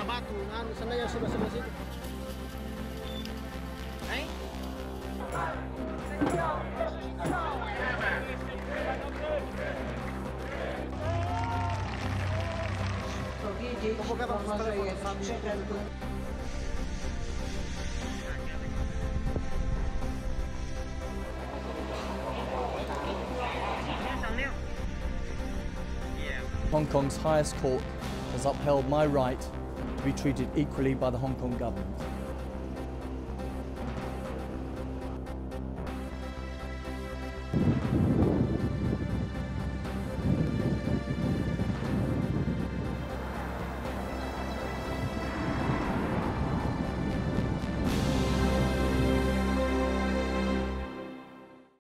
batu, sana yang sebelah situ. Hong Kong's highest court has upheld my right to be treated equally by the Hong Kong government.